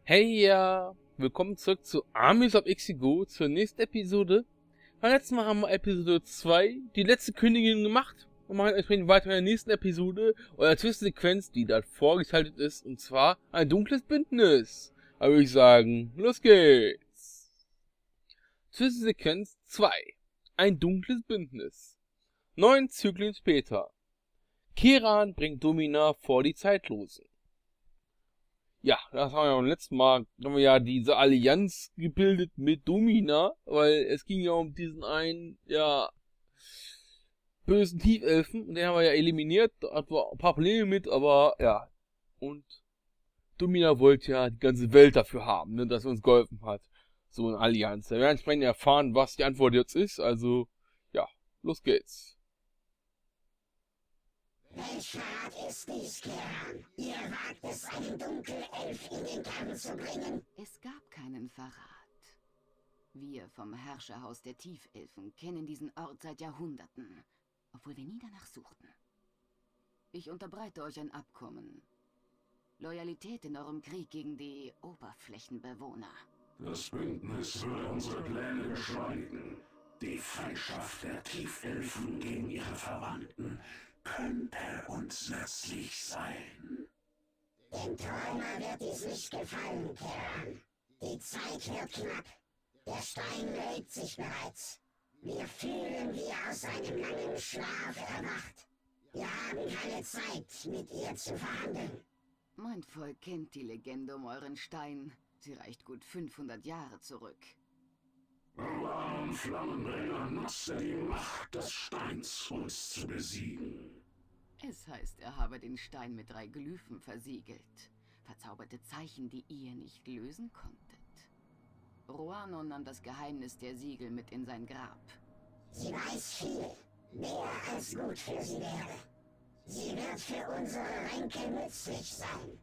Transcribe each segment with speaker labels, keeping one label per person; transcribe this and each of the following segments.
Speaker 1: Hey ja, willkommen zurück zu Armies of Ixigo, zur nächsten Episode. Beim letzten Mal haben wir Episode 2, die letzte Königin gemacht. Und machen entsprechend weiter in der nächsten Episode, oder Zwischensequenz, die da vorgeschaltet ist, und zwar ein dunkles Bündnis. Da würde ich sagen, los geht's. Zwischensequenz 2, ein dunkles Bündnis. 9 Zyklen später. Kiran bringt Domina vor die Zeitlosen. Ja, das haben wir ja beim letzten Mal, haben wir ja diese Allianz gebildet mit Domina, weil es ging ja um diesen einen, ja, bösen Tiefelfen, und den haben wir ja eliminiert, da hatten wir ein paar Probleme mit, aber ja, und Domina wollte ja die ganze Welt dafür haben, ne, dass er uns geholfen hat, so eine Allianz. Wir werden entsprechend erfahren, was die Antwort jetzt ist, also, ja, los geht's.
Speaker 2: Welcher Rat ist dies, Kiran? Ihr wagt es, einen Dunkelelf in den Kampf zu bringen?
Speaker 3: Es gab keinen Verrat. Wir vom Herrscherhaus der Tiefelfen kennen diesen Ort seit Jahrhunderten, obwohl wir nie danach suchten. Ich unterbreite euch ein Abkommen. Loyalität in eurem Krieg gegen die Oberflächenbewohner.
Speaker 4: Das Bündnis würde unsere Pläne beschleunigen. Die Feindschaft der Tiefelfen gegen ihre Verwandten könnte uns nützlich sein.
Speaker 2: Dem Träumer wird dies nicht gefallen, Kiran. Die Zeit wird knapp. Der Stein regt sich bereits. Wir fühlen, wie er aus seinem langen Schlaf erwacht. Wir haben keine Zeit, mit ihr zu verhandeln.
Speaker 3: Mein Volk kennt die Legende um euren Stein. Sie reicht gut 500 Jahre zurück.
Speaker 4: Ruan Flammenbringer nutzte die Macht des Steins, uns zu besiegen.
Speaker 3: Es heißt, er habe den Stein mit 3 Glyphen versiegelt. Verzauberte Zeichen, die ihr nicht lösen konntet. Ruano nahm das Geheimnis der Siegel mit in sein Grab.
Speaker 2: Sie weiß viel, mehr als gut für sie wäre. Sie wird für unsere Ränke nützlich sein.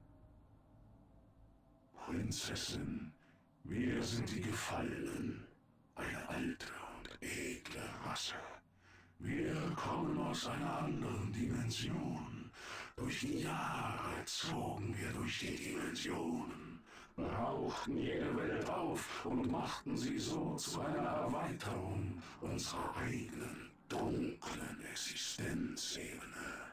Speaker 4: Prinzessin, wir sind die Gefallenen, eine alte und edle Rasse. Wir kommen aus einer anderen Dimension. Durch die Jahre zogen wir durch die Dimensionen, brauchten jede Welt auf und machten sie so zu einer Erweiterung unserer eigenen dunklen Existenzebene.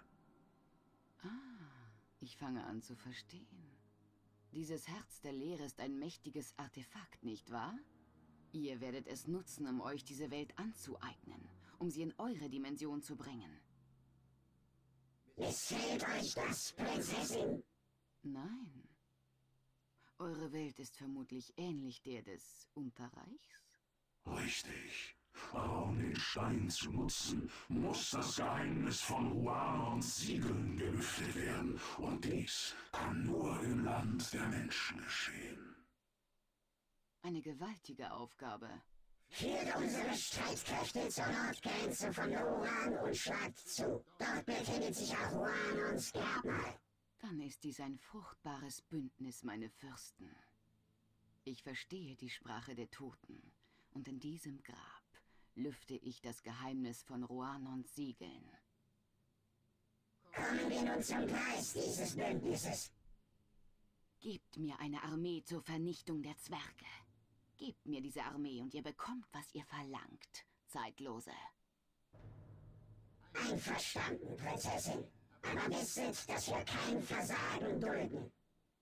Speaker 3: Ich fange an zu verstehen. Dieses Herz der Leere ist ein mächtiges Artefakt, nicht wahr? Ihr werdet es nutzen, um euch diese Welt anzueignen, um sie in eure Dimension zu bringen.
Speaker 2: Missfällt euch das, Prinzessin?
Speaker 3: Nein. Eure Welt ist vermutlich ähnlich der des Unterreichs?
Speaker 4: Richtig. Aber um den Stein zu nutzen, muss das Geheimnis von Ruanons Siegeln gelüftet werden. Und dies kann nur im Land der Menschen geschehen.
Speaker 3: Eine gewaltige Aufgabe.
Speaker 2: Führt unsere Streitkräfte zur Nordgrenze von Ruan und schlagt zu. Dort befindet sich auch Ruanons Grabmal.
Speaker 3: Dann ist dies ein fruchtbares Bündnis, meine Fürsten. Ich verstehe die Sprache der Toten, und in diesem Grab lüfte ich das Geheimnis von Ruanons Siegeln.
Speaker 2: Kommen wir nun zum Preis dieses Bündnisses.
Speaker 3: Gebt mir eine Armee zur Vernichtung der Zwerge. Gebt mir diese Armee und ihr bekommt, was ihr verlangt, Zeitlose.
Speaker 2: Einverstanden, Prinzessin. Aber wisset, dass wir kein Versagen dulden.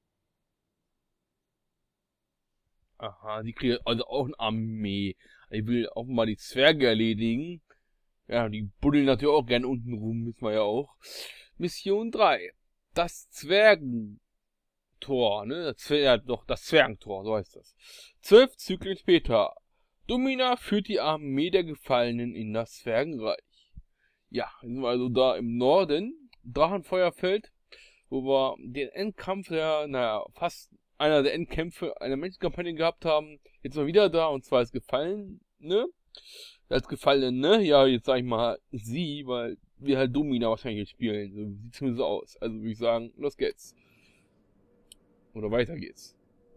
Speaker 1: Aha, die kriegt also auch eine Armee. Ich will auch mal die Zwerge erledigen. Ja, die buddeln natürlich auch gern unten rum, wissen wir ja auch. Mission 3. Das Zwergentor, ne? Das Zwergentor, so heißt das. 12 Zyklen später. Domina führt die Armee der Gefallenen in das Zwergenreich. Ja, sind wir also da im Norden, Drachenfeuerfeld, wo wir den Endkampf fast einer der Endkämpfe einer Menschenkampagne gehabt haben. Jetzt mal wieder da, und zwar als Gefallene. Als Gefallene, ja, jetzt sag ich mal sie, weil wir halt Domina wahrscheinlich spielen. So sieht zumindest so aus. Also würde ich sagen, los geht's. Oder weiter geht's.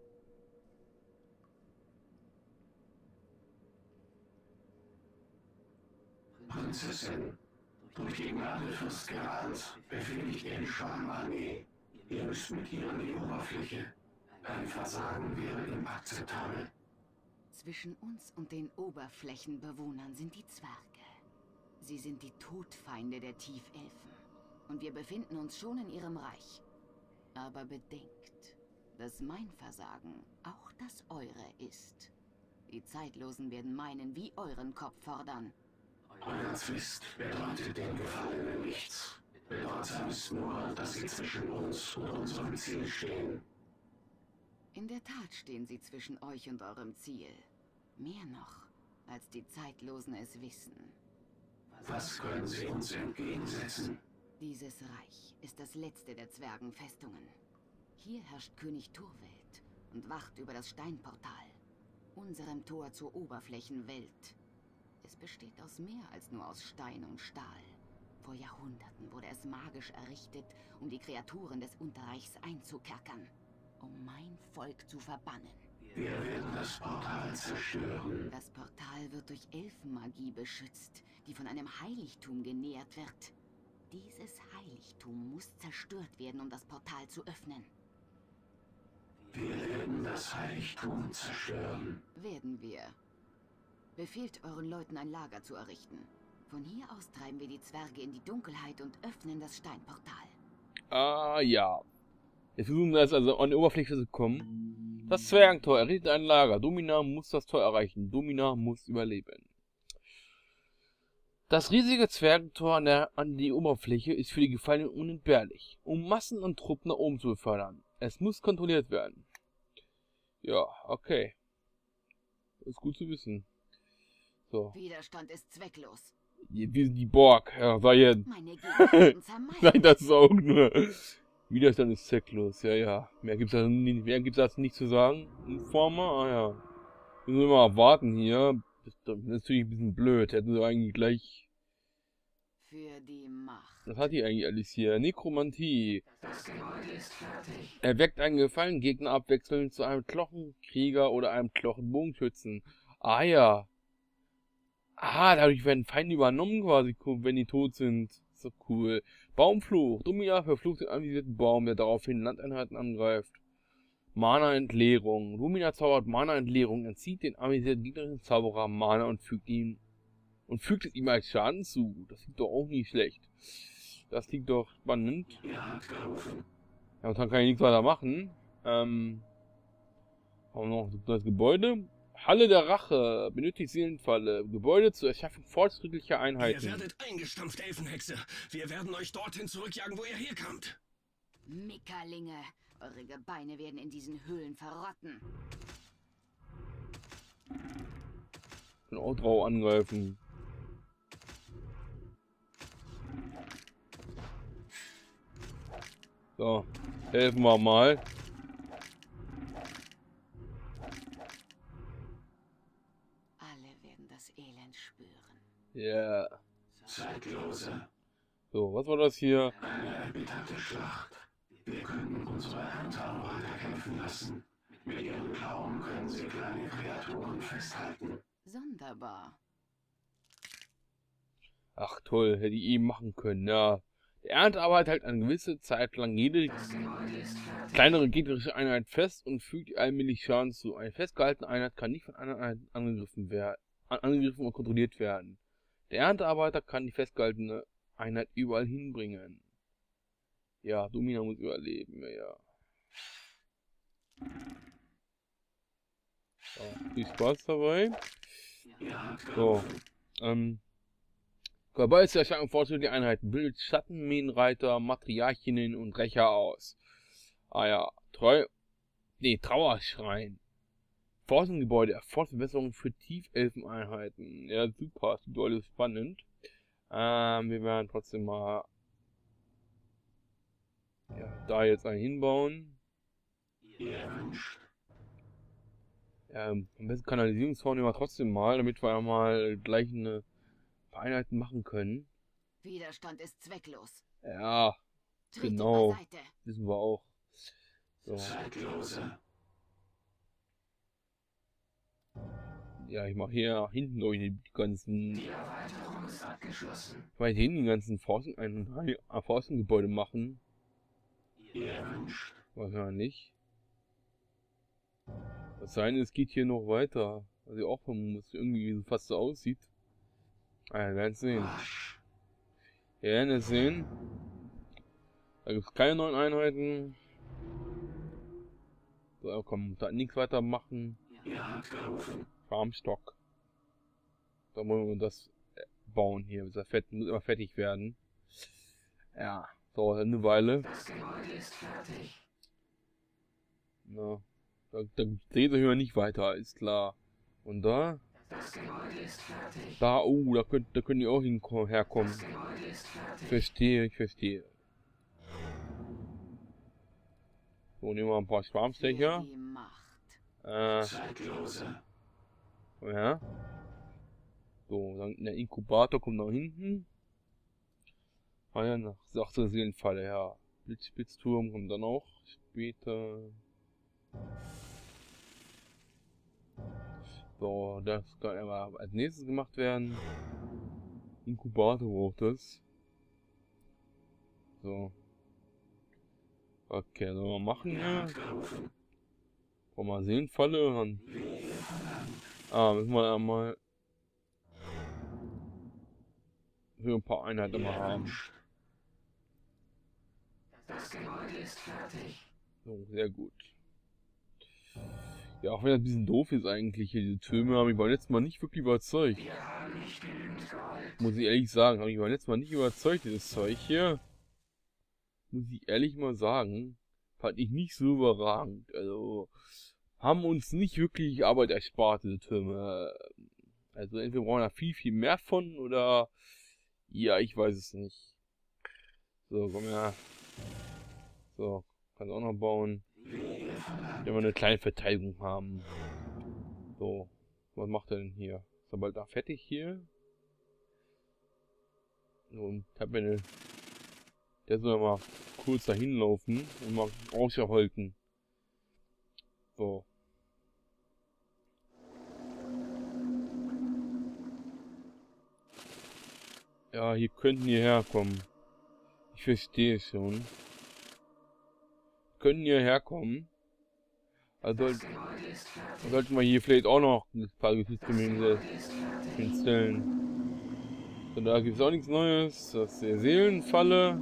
Speaker 4: Prinzessin, durch die Gnade des Grals befehligt ihr die Schwarmarmee. Ihr müsst mit ihr an die Oberfläche. Ein Versagen wäre inakzeptabel.
Speaker 3: Zwischen uns und den Oberflächenbewohnern sind die Zwerge. Sie sind die Todfeinde der Tiefelfen. Und wir befinden uns schon in ihrem Reich. Aber bedenkt, dass mein Versagen auch das eure ist. Die Zeitlosen werden meinen wie euren Kopf fordern.
Speaker 4: Euer Zwist bedeutet den Gefallenen nichts. Bedeutsam ist nur, dass sie zwischen uns und unserem Ziel stehen.
Speaker 3: In der Tat stehen sie zwischen euch und eurem Ziel. Mehr noch, als die Zeitlosen es wissen.
Speaker 4: Was können sie uns entgegensetzen?
Speaker 3: Dieses Reich ist das letzte der Zwergenfestungen. Hier herrscht König Turwelt und wacht über das Steinportal, unserem Tor zur Oberflächenwelt. Es besteht aus mehr als nur aus Stein und Stahl. Vor Jahrhunderten wurde es magisch errichtet, um die Kreaturen des Unterreichs einzukerkern, um mein Volk zu verbannen.
Speaker 4: Wir werden das Portal zerstören.
Speaker 3: Das Portal wird durch Elfenmagie beschützt, die von einem Heiligtum genährt wird. Dieses Heiligtum muss zerstört werden, um das Portal zu öffnen.
Speaker 4: Wir werden das Heiligtum zerstören.
Speaker 3: Werden wir. Befehlt euren Leuten, ein Lager zu errichten. Von hier aus treiben wir die Zwerge in die Dunkelheit und öffnen das Steinportal.
Speaker 1: Ah, ja. Jetzt versuchen wir jetzt also an die Oberfläche zu kommen. Das Zwergentor errichtet ein Lager. Domina muss das Tor erreichen. Domina muss überleben. Das riesige Zwergentor an die Oberfläche ist für die Gefallenen unentbehrlich, um Massen und Truppen nach oben zu befördern. Es muss kontrolliert werden. Ja, okay. Das ist gut zu wissen. So.
Speaker 3: Widerstand ist zwecklos.
Speaker 1: Wir sind die Borg. Ja, sei jetzt.
Speaker 3: Meine Gegner werden zermalmt.
Speaker 1: Nein, das ist auch nur. Widerstand ist zwecklos. Ja, ja. Mehr gibt's dazu nicht zu sagen. Informer? Ah ja. Müssen wir mal warten hier. Das ist natürlich ein bisschen blöd. Hätten sie eigentlich gleich.
Speaker 3: Für die Macht.
Speaker 1: Was hat die eigentlich alles hier? Nekromantie.
Speaker 4: Das Gebäude ist fertig.
Speaker 1: Erweckt einen gefallenen Gegner abwechselnd zu einem Knochenkrieger oder einem Knochenbogenschützen. Ah ja. Ah, dadurch werden Feinde übernommen quasi, wenn die tot sind. Ist doch cool. Baumfluch. Domina verflucht den anvisierten Baum, der daraufhin Landeinheiten angreift. Mana-Entleerung. Domina zaubert Mana-Entleerung, entzieht den anvisierten gegnerischen Zauberer Mana und fügt es ihm als Schaden zu. Das klingt doch auch nicht schlecht. Das klingt doch spannend. Ja, und dann kann ich nichts weiter machen. Haben wir noch das Gebäude. Halle der Rache. Benötigt Seelenfalle. Gebäude zur Erschaffung fortschrittlicher Einheiten.
Speaker 5: Ihr werdet eingestampft, Elfenhexe. Wir werden euch dorthin zurückjagen, wo ihr herkamt.
Speaker 3: Mickerlinge. Eure Gebeine werden in diesen Höhlen verrotten.
Speaker 1: Ich kann auch drauf angreifen. So, helfen wir mal.
Speaker 3: Alle werden das Elend spüren.
Speaker 1: Ja. Yeah.
Speaker 4: Zeitlose.
Speaker 1: So, was war das hier?
Speaker 4: Eine erbitterte Schlacht. Wir könnten unsere Erntearbeiter kämpfen lassen. Mit ihren Klauen können sie kleine Kreaturen festhalten.
Speaker 3: Sonderbar.
Speaker 1: Ach toll, hätte ich eben machen können, ja. Der Erntearbeit hält eine gewisse Zeit lang jede kleinere gegnerische Einheit fest und fügt allmählich Schaden zu. Eine festgehaltene Einheit kann nicht von einer Einheit angegriffen und kontrolliert werden. Der Erntearbeiter kann die festgehaltene Einheit überall hinbringen. Ja, Domina muss überleben, ja. So, viel Spaß dabei. So, Dabei ist der Schatten fortschrittliche Einheiten, bildet Schattenmähenreiter, Matriarchinnen und Rächer aus. Ah ja, Trauerschrein. Forschungsgebäude, Erfolgsverbesserung für Tiefelfeneinheiten. Ja, super, das ist alles spannend. Wir werden trotzdem mal da jetzt einen hinbauen. Am besten Kanalisierungszaun nehmen wir trotzdem mal, damit wir ja mal gleich eine Einheiten machen können.
Speaker 3: Widerstand ist zwecklos.
Speaker 1: Ja, genau. Wissen wir auch. So. Ja, ich mache hier hinten durch die ganzen.
Speaker 4: Die Erweiterung ist abgeschlossen.
Speaker 1: Ich werde hinten die ganzen Forschungsgebäude machen.
Speaker 4: Ihr wünscht.
Speaker 1: Wahrscheinlich. Das sei denn, es geht hier noch weiter. Was ich auch vermute, irgendwie so fast so aussieht. Ah, wir werden es sehen. Wir werden es sehen. Da gibt es keine neuen Einheiten. So, komm, da nichts weiter machen. Farmstock. Da wollen wir das bauen hier. Das muss immer fertig werden. Ja, dauert eine Weile.
Speaker 4: Das Gebäude ist fertig.
Speaker 1: Na, da dreht sich immer nicht weiter, ist klar. Und da?
Speaker 4: Das Gebäude ist fertig.
Speaker 1: Da, oh, da können die auch herkommen.
Speaker 4: Das Gebäude ist fertig.
Speaker 1: Ich verstehe. So, nehmen wir ein paar Schwarmstecher.
Speaker 3: Die Macht.
Speaker 4: Zeitlose.
Speaker 1: Ja. So, dann der Inkubator kommt nach hinten. Ah ja, nach 18 Seelenfalle, ja. Blitzspitzturm kommt dann auch später. So, das kann aber als nächstes gemacht werden. Inkubator braucht das. So. Okay, sollen wir machen hier. Wollen wir mal sehen, Falle. Dann müssen wir einmal für ein paar Einheiten mal haben.
Speaker 4: Das Gebäude ist fertig.
Speaker 1: So, sehr gut. Ja, auch wenn das ein bisschen doof ist eigentlich hier, diese Türme, haben mich beim letzten Mal nicht wirklich überzeugt.
Speaker 4: Wir haben nicht genügend Gold.
Speaker 1: Muss ich ehrlich sagen, habe ich beim letzten Mal nicht überzeugt, dieses Zeug hier. Muss ich ehrlich mal sagen, fand ich nicht so überragend. Also, haben uns nicht wirklich Arbeit erspart, diese Türme. Also, entweder brauchen wir da viel, viel mehr von, oder, ja, ich weiß es nicht. So, komm her. So, kannst auch noch bauen. Wenn wir eine kleine Verteidigung haben. So, was macht er denn hier? Ist er bald da fertig hier? Und ich hab mir der soll mal kurz dahin laufen und mal aushalten. So. Ja, hier könnten die herkommen. Ich verstehe schon. Können hierher kommen. Also sollten wir hier vielleicht auch noch ein paar Geschichten hinstellen. So, da gibt es auch nichts Neues. Das ist der Seelenfalle.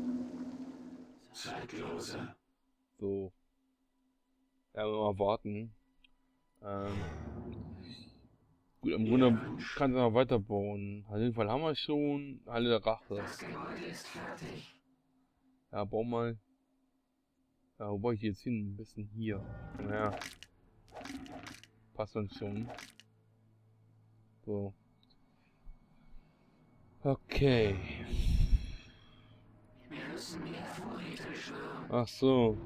Speaker 4: Zeitlose.
Speaker 1: So. Ja, mal warten. Gut, im Grunde kann es noch weiterbauen. Auf jeden Fall haben wir schon alle der Rache.
Speaker 4: Das Gebäude ist fertig.
Speaker 1: Ja, bau mal. Ja, wo baue ich jetzt hin? Ein bisschen hier. Ja. Passt dann schon. So. Okay.
Speaker 4: Wir müssen mehr Vorräte schwören.
Speaker 1: Ach so.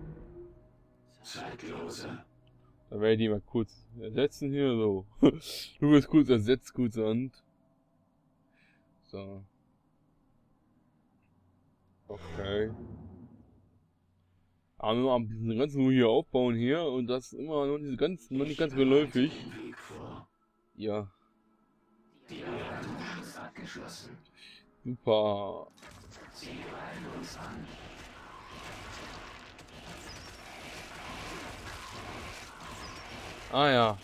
Speaker 4: Zeitlose.
Speaker 1: Da werde ich die mal kurz ersetzen hier. So. Du wirst kurz ersetzt, kurz an. So. Okay. Aber wir mal ein bisschen ganz nur hier aufbauen hier und das ist immer noch nicht ganz geläufig. Ja.
Speaker 4: Die Erweiterung ist abgeschlossen.
Speaker 1: Super.
Speaker 4: Sie greifen uns an.
Speaker 1: Ah ja.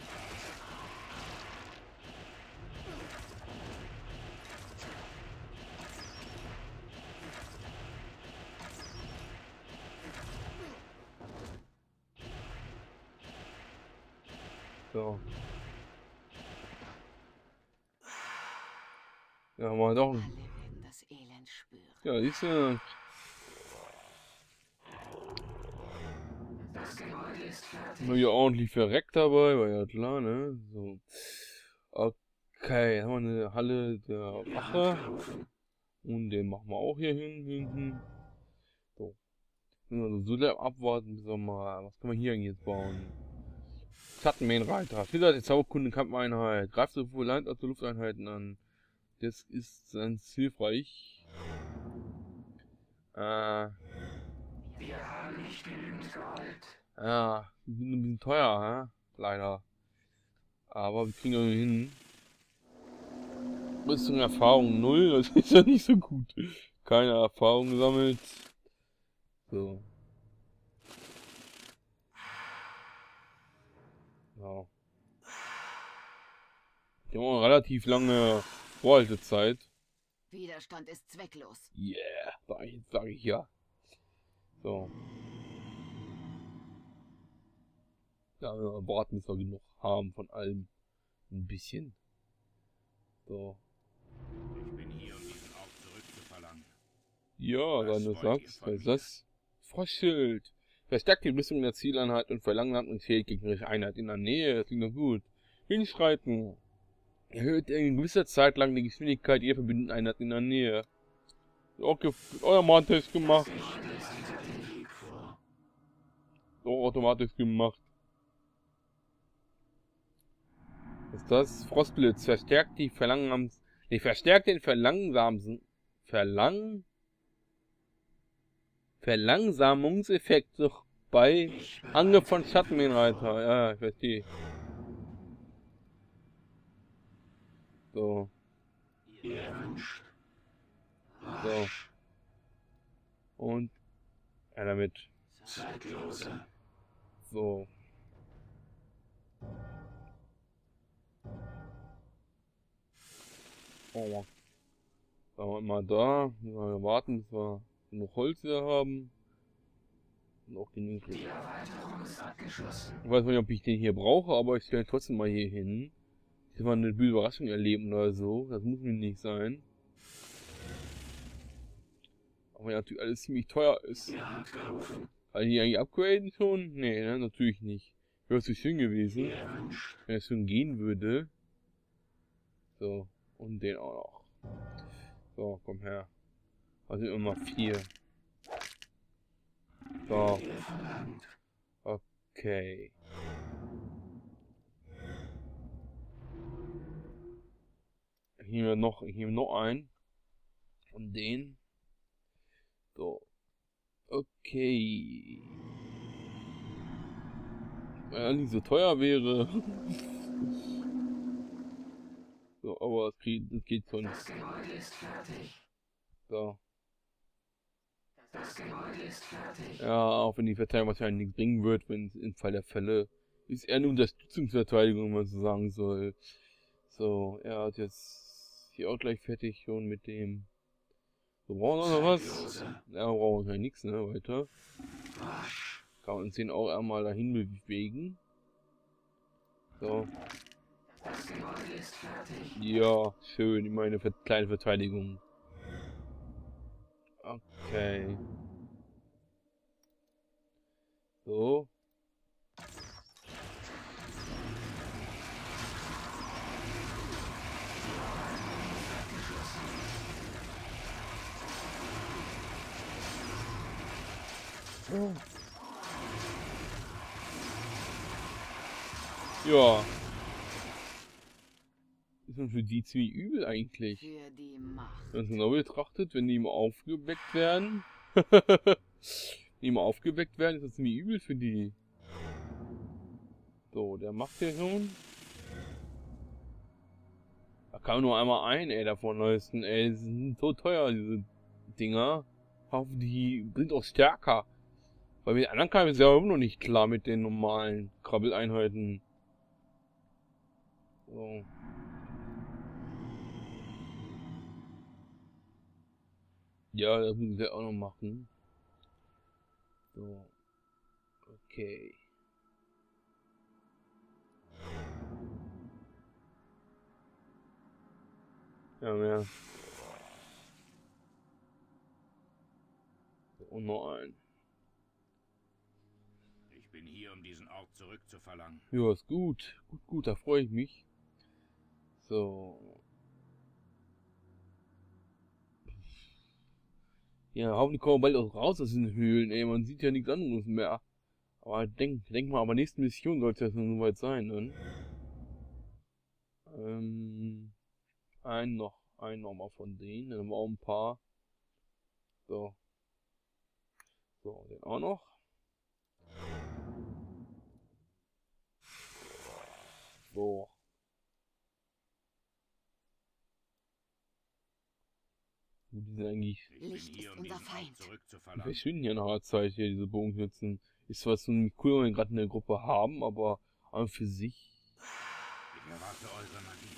Speaker 1: So. Ja, mal doch.
Speaker 3: Alle werden das Elend spüren.
Speaker 1: Ja, siehst du.
Speaker 4: Das Gebäude ist fertig.
Speaker 1: Nur hier ordentlich verreckt dabei, war ja klar, ne? So. Okay, haben wir eine Halle der Wache. Und den machen wir auch hier hinten. So. Müssen wir so abwarten, bis wir mal. Was kann man hier eigentlich jetzt bauen? Schattenmähenreiter. Filter die Zauberkunde Kampfeinheit. Greift sowohl Land- als auch Lufteinheiten an. Das ist ganz hilfreich.
Speaker 4: Wir haben nicht genügend Gold.
Speaker 1: Ja, die sind ein bisschen teuer, hä? Leider. Aber wir kriegen das hin. Rüstung Erfahrung 0, das ist ja nicht so gut. Keine Erfahrung gesammelt. So. Ja. Die haben auch eine relativ lange Vorhaltezeit.
Speaker 3: Widerstand ist zwecklos.
Speaker 1: Yeah, sag ich ja. So. Ja, warten müssen wir genug haben von allem. Ein bisschen. So.
Speaker 5: Ich bin hier, um diesen Ort zurückzuverlangen.
Speaker 1: Ja,
Speaker 5: Was
Speaker 1: wenn du
Speaker 5: wollt ihr
Speaker 1: sagst,
Speaker 5: von
Speaker 1: was ist
Speaker 5: mir?
Speaker 1: das? Frostschild. Verstärkt die Rüstung der Zieleinheit und verlangsamt und zählt gegnerische Einheit in der Nähe. Das klingt doch gut. Hinschreiten. Erhöht in gewisser Zeit lang die Geschwindigkeit jeder verbündeten Einheit in der Nähe. Okay, euer Mantis gemacht. So automatisch gemacht. Was ist das? Frostblitz. Verstärkt die verstärkt den Verlangsamungseffekt doch bei Angriff von Schattenminenreiter. Ja, ich verstehe. So. So. Und damit. So. Oh. Sagen wir mal da. Mal warten, bis wir genug Holz hier haben. Und auch genug. Die Erweiterung ist abgeschlossen. Ich weiß nicht, ob ich den hier brauche, aber ich stelle trotzdem mal hier hin. Ich will mal eine böse Überraschung erleben oder so. Das muss mir nicht sein. Aber ja, natürlich alles ziemlich teuer ist. Kann ich die eigentlich upgraden schon? Nee, ne? Natürlich nicht. Wäre so schön gewesen, wenn es schon gehen würde. So, und den auch noch. So, komm her. Also immer 4. So. Okay. Ich nehme noch einen. Und den. So. Okay. Wenn er nicht so teuer wäre. So, aber es geht schon.
Speaker 6: Das Gebäude ist fertig.
Speaker 1: So.
Speaker 6: Das Gebäude ist fertig.
Speaker 1: Ja, auch wenn die Verteidigung wahrscheinlich nichts bringen wird, wenn es im Fall der Fälle ist eher eine Unterstützungsverteidigung, wenn man so sagen soll. So, er hat jetzt hier auch gleich fertig schon mit dem. So, brauchen wir noch was? Ja, brauchen wir nichts, ne, weiter. Kann man uns den auch einmal dahin bewegen. So.
Speaker 6: Das Gebäude ist fertig.
Speaker 1: Ja, schön, meine kleine Verteidigung. Okay. So. Ja. Ist schon für die ziemlich übel eigentlich.
Speaker 3: Für die Macht.
Speaker 1: Wenn man es genau betrachtet, wenn die immer aufgeweckt werden. Die immer aufgeweckt werden, ist das ziemlich übel für die. So, der macht ja schon. Da kam nur einmal ein, ey, davon neuesten, ey. Die sind so teuer, diese Dinger. Hoffe, die sind auch stärker. Weil mit den anderen kam ich ja immer noch nicht klar mit den normalen Krabbeleinheiten. So. Ja, das muss ich ja auch noch machen. So. Okay. Ja, mehr. Und noch ein.
Speaker 5: Ich bin hier, um diesen Ort zurückzuverlangen.
Speaker 1: Ja, ist gut. Gut, da freue ich mich. So. Ja, hoffentlich kommen wir bald auch raus aus den Höhlen, ey. Man sieht ja nichts anderes mehr. Aber denk mal, aber nächste Mission sollte es dann soweit sein, dann. Einen noch mal von denen. Dann haben wir auch ein paar. So. So, den auch noch. So. Die sind eigentlich.
Speaker 5: Ich bin
Speaker 3: Licht
Speaker 5: hier,
Speaker 3: ist
Speaker 5: um
Speaker 3: unser
Speaker 5: diesen Ort
Speaker 3: Feind.
Speaker 1: Die
Speaker 5: zurückzuverlangen.
Speaker 1: verschwinden ja nach einer Zeit hier, diese Bogenschützen. Ist zwar so cool, wenn wir gerade eine Gruppe haben, aber Aber für sich.
Speaker 4: Ich erwarte eure Magie.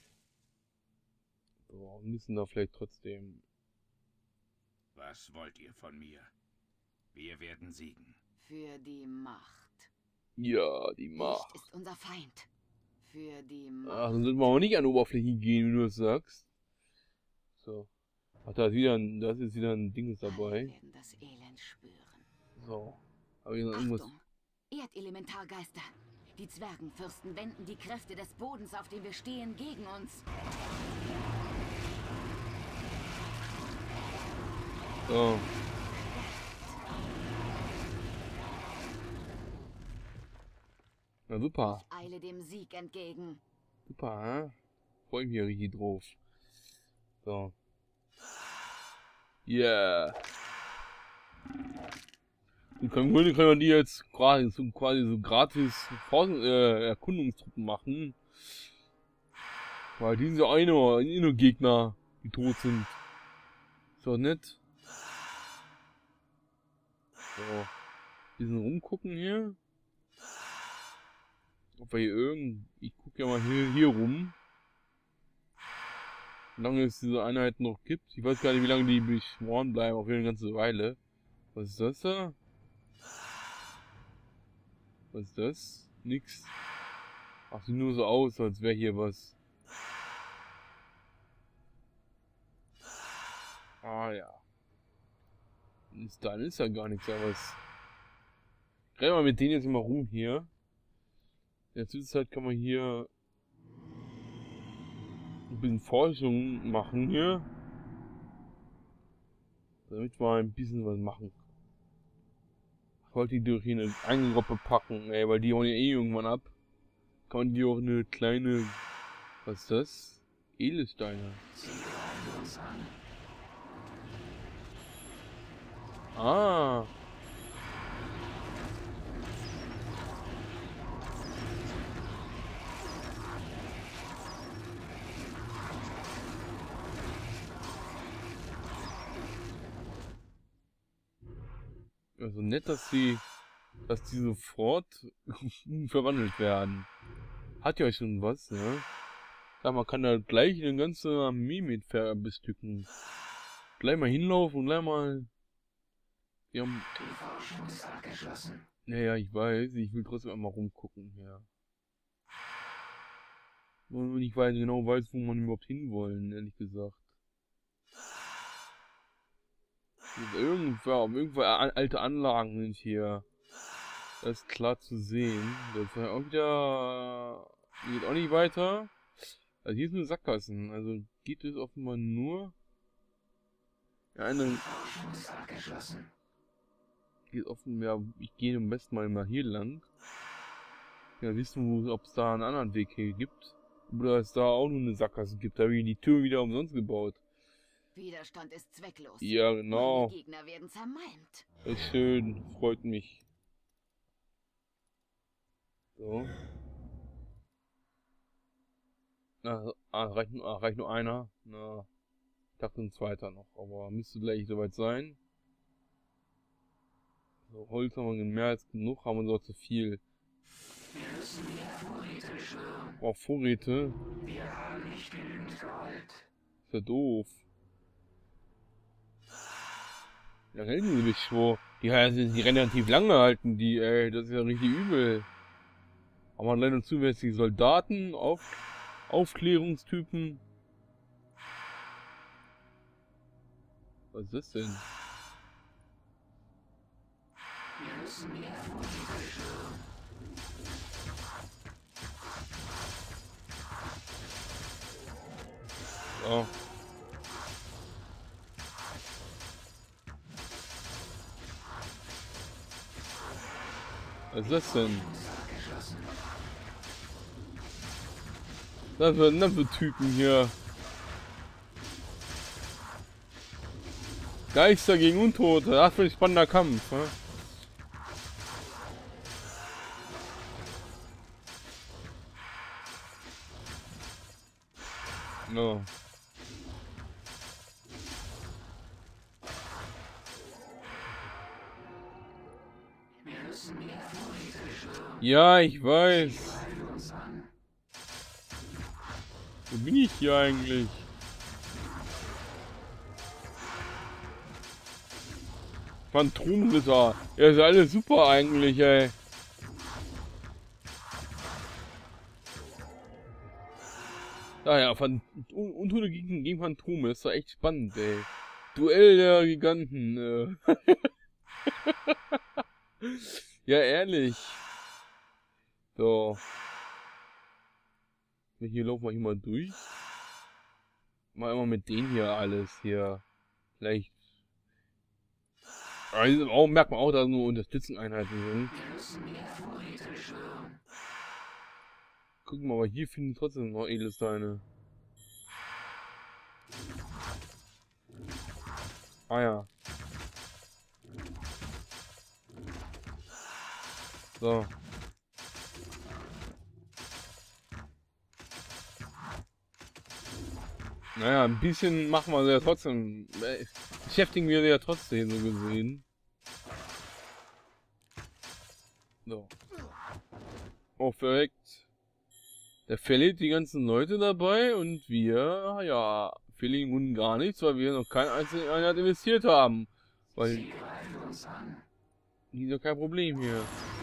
Speaker 1: So, müssen da vielleicht trotzdem.
Speaker 4: Was wollt ihr von mir? Wir werden siegen.
Speaker 3: Für die Macht.
Speaker 1: Ja, die Macht.
Speaker 3: Licht ist unser Feind. Für die Macht.
Speaker 1: Ach, dann sollten wir auch nicht an die Oberfläche gehen, wie du das sagst. So. Ach, da ist wieder ein, das ist wieder ein Ding
Speaker 3: Alle
Speaker 1: dabei.
Speaker 3: werden das Elend spüren.
Speaker 1: So. Aber hier noch irgendwas.
Speaker 3: Achtung! Erdelementargeister. Die Zwergenfürsten wenden die Kräfte des Bodens, auf dem wir stehen, gegen uns.
Speaker 1: So. Na super.
Speaker 3: Ich eile dem Sieg entgegen.
Speaker 1: Super, hä? Freue mich hier richtig drauf. So. Yeah. Und im Grunde können wir die jetzt quasi so gratis Erkundungstruppen machen. Weil die sind ja eh nur Gegner, die tot sind. Ist doch nett. So. Ein bisschen rumgucken hier. Ob wir hier ich gucke ja mal hier rum. Wie lange es diese Einheit noch gibt. Ich weiß gar nicht, wie lange die beschworen bleiben, auf eine ganze Weile. Was ist das da? Was ist das? Nix. Ach, sieht nur so aus, als wäre hier was. Ah ja. Dann ist ja gar nichts, aber was. Rennen wir mit denen jetzt mal rum hier. In der Zwischenzeit kann man hier ein bisschen Forschung machen hier. Damit wir ein bisschen was machen. Ich wollte die durch hier eine Eigengruppe packen, ey, weil die hauen ja eh irgendwann ab. Kann man die auch eine kleine. Was ist das? Edelsteine.
Speaker 6: Sie greifen uns an.
Speaker 1: Ah. Also nett, dass die sofort verwandelt werden. Hat ja schon was, ne? Ja, man kann da gleich eine ganze Armee mit bestücken. Gleich mal hinlaufen und gleich mal. Die haben.
Speaker 6: Die Forschung ist abgeschlossen.
Speaker 1: Naja, ich weiß, ich will trotzdem einmal rumgucken, ja. Und ich genau weiß, wo man überhaupt hinwollen, ehrlich gesagt. Irgendwo alte Anlagen sind hier. Das ist klar zu sehen. Das war auch wieder. Geht auch nicht weiter. Also hier ist nur Sackgassen. Also geht es offenbar nur. Ja, eine.
Speaker 6: Die Forschung ist abgeschlossen.
Speaker 1: Geht offenbar. Ja, ich gehe am besten mal hier lang. Ja, wissen, ob es da einen anderen Weg hier gibt. Oder es da auch nur eine Sackgasse gibt. Da habe ich die Tür wieder umsonst gebaut.
Speaker 3: Widerstand ist zwecklos.
Speaker 1: Ja, genau.
Speaker 3: Meine Gegner werden zermalmt.
Speaker 1: Das ist schön. Freut mich. So. Na, reicht nur einer. Na, ich dachte ein zweiter noch. Aber müsste gleich soweit sein. So, Holz haben wir mehr als genug. Haben wir sogar zu viel.
Speaker 6: Wir müssen mehr Vorräte schwören.
Speaker 1: Auch Vorräte.
Speaker 6: Wir haben nicht genügend Gold.
Speaker 1: Ist ja doof. Ja, rennen sie mich vor. Die rennen relativ lange halten, die, ey. Das ist ja richtig übel. Aber leider zusätzliche Soldaten, Aufklärungstypen. Was ist das denn?
Speaker 6: Wir müssen mehr Vorräte schwören.
Speaker 1: So. Was ist das denn? Das für Typen hier. Geister gegen Untote. Das wird ein spannender Kampf. Ne? No.
Speaker 6: Wir müssen mehr Vorräte schwören.
Speaker 1: Ja, ich weiß. Wo bin ich hier eigentlich? Phantomritter. Ja, ist alles super eigentlich, ey. Naja, Untote gegen Phantome, ist doch echt spannend, ey. Duell der Giganten, Ja, ehrlich. So. Hier laufen wir hier mal durch. Mal immer mit denen hier alles hier. Vielleicht. Also auch, merkt man auch, dass nur Unterstützungseinheiten sind. Gucken wir mal, hier finden trotzdem noch Edelsteine. Ah ja. So. Naja, ein bisschen machen wir ja trotzdem. Beschäftigen wir ja trotzdem, so gesehen. So. Oh, verreckt. Der verliert die ganzen Leute dabei und wir, ja, verlieren nun gar nichts, weil wir noch keine einzige Einheit investiert haben. Weil. Die ist doch kein Problem hier.